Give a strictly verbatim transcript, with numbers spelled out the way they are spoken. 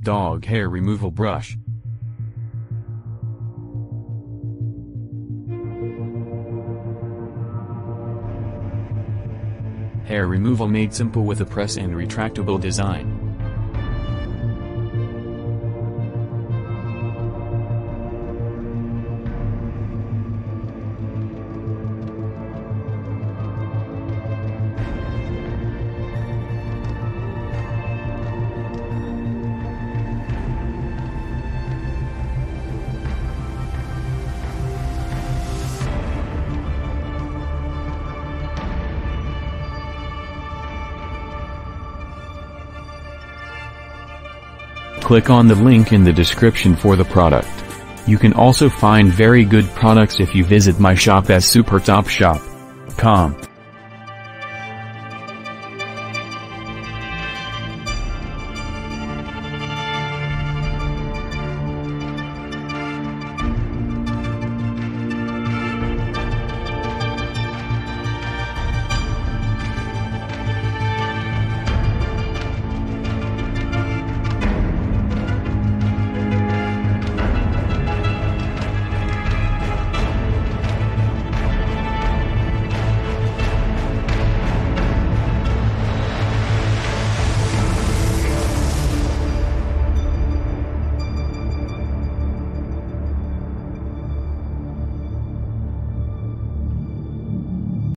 Dog hair removal brush. Hair removal made simple with a press and retractable design. Click on the link in the description for the product. You can also find very good products if you visit my shop at super top shop dot com.